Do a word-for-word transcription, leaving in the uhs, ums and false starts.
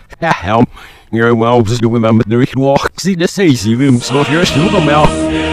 Ja, helm. You're well, just doing my mother walks in the sea room, so you're still the mouth.